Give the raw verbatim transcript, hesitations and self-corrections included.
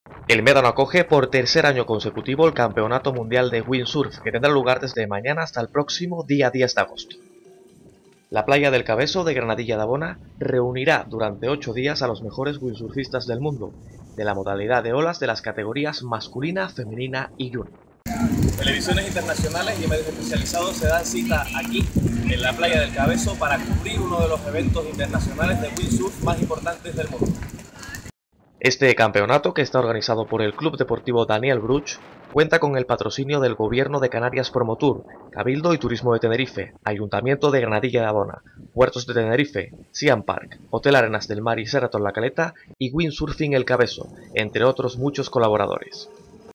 El Médano acoge por tercer año consecutivo el Campeonato Mundial de Windsurf, que tendrá lugar desde mañana hasta el próximo día diez de agosto. La playa del Cabezo de Granadilla de Abona reunirá durante ocho días a los mejores windsurfistas del mundo, de la modalidad de olas de las categorías masculina, femenina y junior. Televisiones internacionales y medios especializados se dan cita aquí, en la playa del Cabezo, para cubrir uno de los eventos internacionales de windsurf más importantes del mundo. Este campeonato, que está organizado por el Club Deportivo Daniel Bruch, cuenta con el patrocinio del Gobierno de Canarias Promotur, Cabildo y Turismo de Tenerife, Ayuntamiento de Granadilla de Abona, Puertos de Tenerife, Siam Park, Hotel Arenas del Mar y Sheraton La Caleta y Windsurfing El Cabezo, entre otros muchos colaboradores.